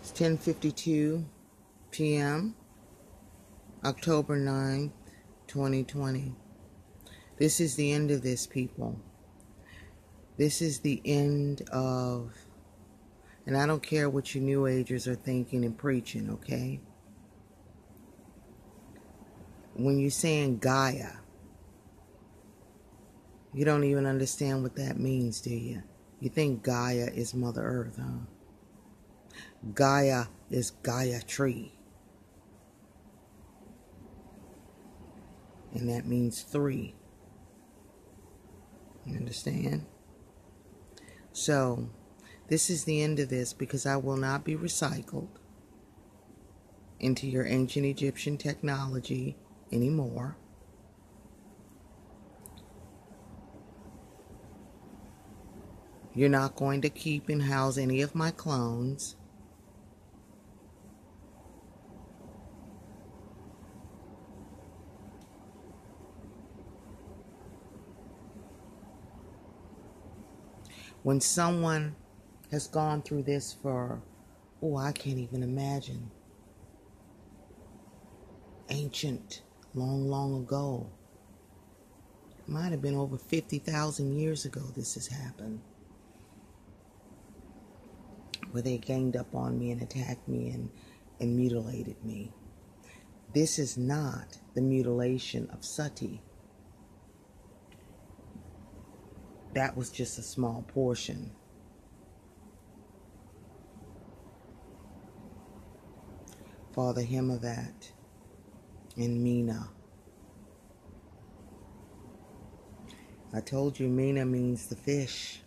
10:52 p.m. October 9th, 2020. This is the end of this, people. This is the end of, and I don't care what you New Agers are thinking and preaching, okay? When you're saying Gaia, you don't even understand what that means, do you? You think Gaia is Mother Earth, huh? Gaia is Gayatri. And that means 3. You understand? So, this is the end of this because I will not be recycled into your ancient Egyptian technology anymore. You're not going to keep and house any of my clones. When someone has gone through this for, I can't even imagine, ancient, long ago. It might have been over 50,000 years ago this has happened. Where they ganged up on me and attacked me and mutilated me. This is not the mutilation of Sati. That was just a small portion. Father Himavat and Mina. I told you Mina means the fish.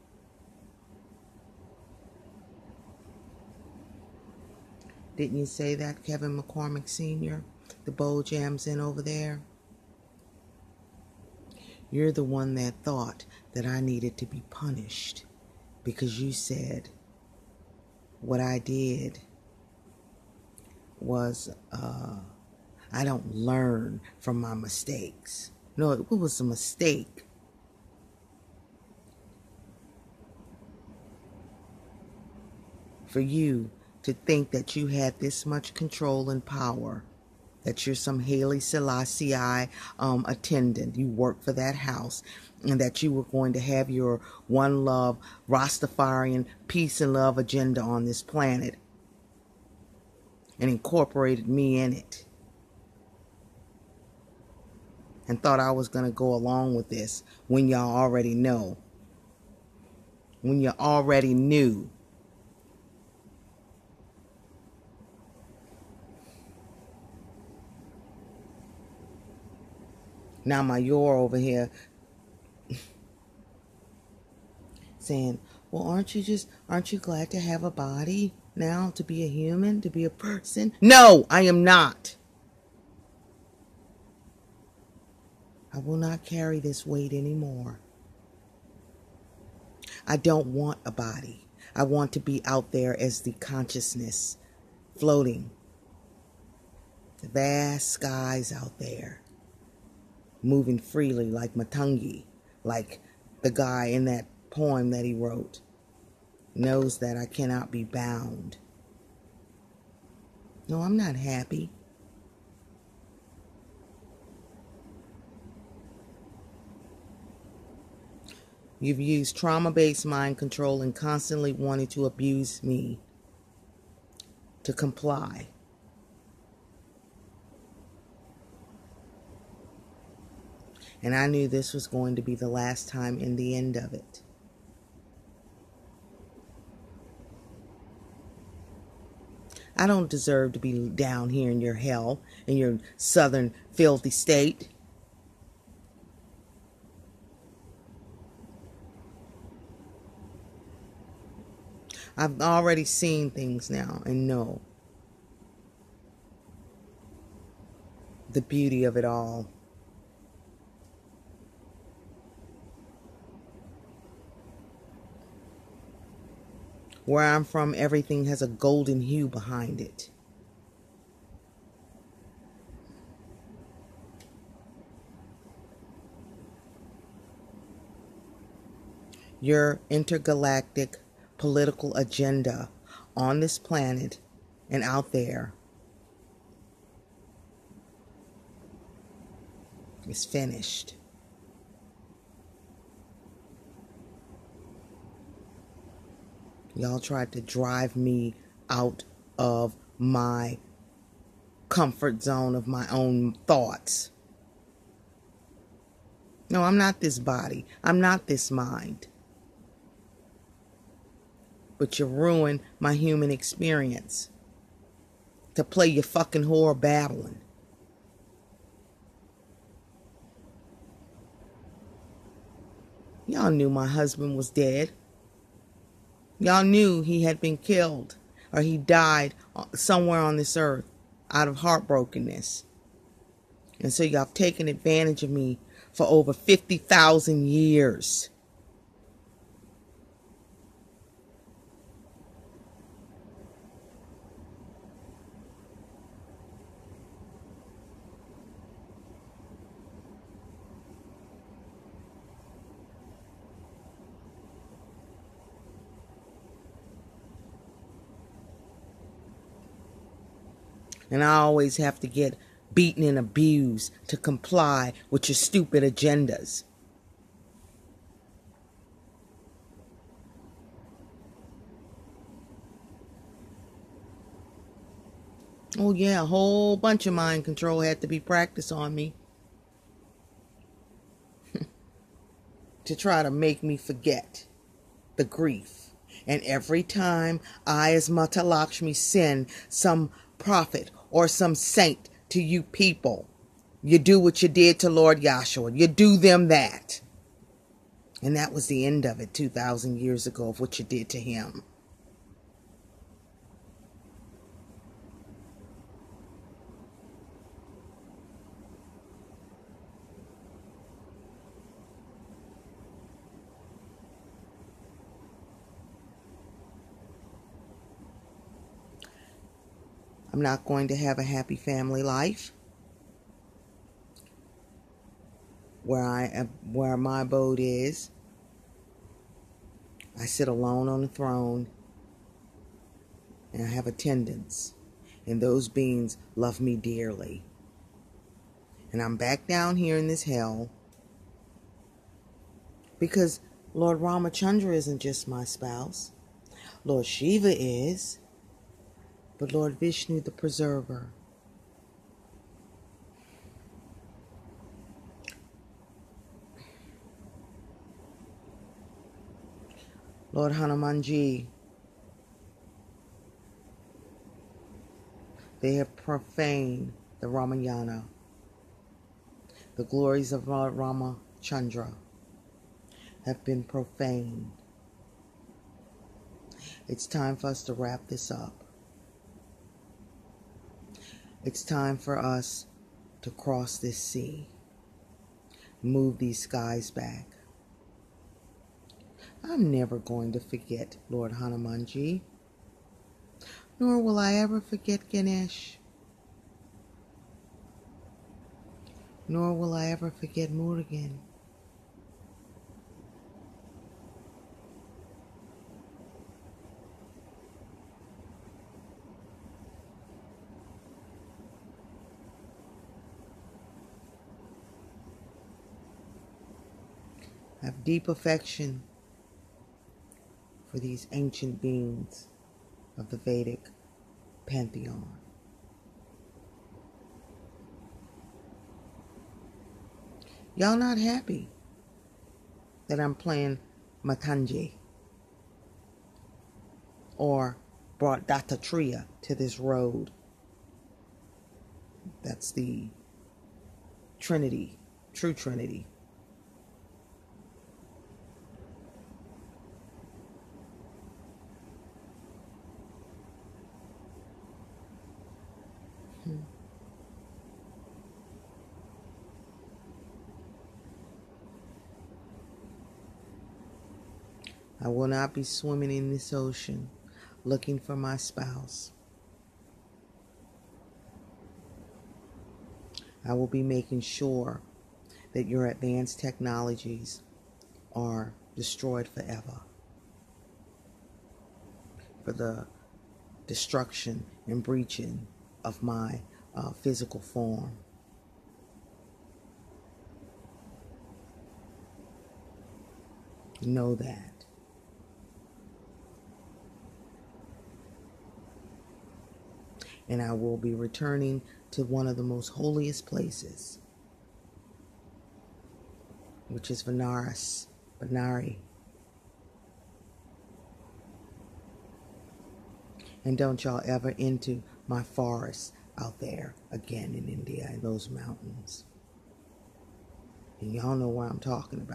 Didn't you say that, Kevin McCormick Sr.? The bowl jams in over there? You're the one that thought that I needed to be punished because you said what I did was I don't learn from my mistakes. No, it was a mistake. For you to think that you had this much control and power, that you're some Haile Selassie attendant, you work for that house, and that you were going to have your one love, Rastafarian peace and love agenda on this planet, and incorporated me in it, and thought I was going to go along with this when y'all already know, when you already knew. Now my Yor over here saying, well, aren't you glad to have a body now, to be a human, to be a person? No, I am not. I will not carry this weight anymore. I don't want a body. I want to be out there as the consciousness floating. The vast skies out there. Moving freely like Matungi, like the guy in that poem that he wrote, knows that I cannot be bound. No, I'm not happy. You've used trauma-based mind control and constantly wanted to abuse me to comply. And I knew this was going to be the last time and the end of it. I don't deserve to be down here in your hell, in your southern filthy state. I've already seen things now and know the beauty of it all. Where I'm from, everything has a golden hue behind it. Your intergalactic political agenda on this planet and out there is finished. Y'all tried to drive me out of my comfort zone of my own thoughts. No, I'm not this body. I'm not this mind. But you ruined my human experience to play your fucking whore babbling. Y'all knew my husband was dead. Y'all knew he had been killed or he died somewhere on this earth out of heartbrokenness. And so y'all have taken advantage of me for over 50,000 years. And I always have to get beaten and abused to comply with your stupid agendas. Oh yeah, a whole bunch of mind control had to be practiced on me to try to make me forget the grief. And every time I, as Maha Laxmi, send some prophet or some saint to you people, you do what you did to Lord Yahshua. You do them that. And that was the end of it 2,000 years ago of what you did to him. I'm not going to have a happy family life where my abode is. I sit alone on the throne and I have attendants, and those beings love me dearly. And I'm back down here in this hell because Lord Ramachandra isn't just my spouse. Lord Shiva is, but Lord Vishnu, the preserver, Lord Hanumanji, they have profaned the Ramayana, the glories of Lord Ramachandra have been profaned. It's time for us to wrap this up. It's time for us to cross this sea, move these skies back. I'm never going to forget Lord Hanumanji, nor will I ever forget Ganesh, nor will I ever forget Murugan. I have deep affection for these ancient beings of the Vedic pantheon. Y'all not happy that I'm playing Matanji or brought Dattatreya to this road. That's the Trinity, true Trinity. I will not be swimming in this ocean looking for my spouse. I will be making sure that your advanced technologies are destroyed forever. For the destruction and breaching of my physical form. Know that. And I will be returning to one of the most holiest places, which is Vanari. And don't y'all ever into my forest out there again in India, in those mountains. And y'all know what I'm talking about.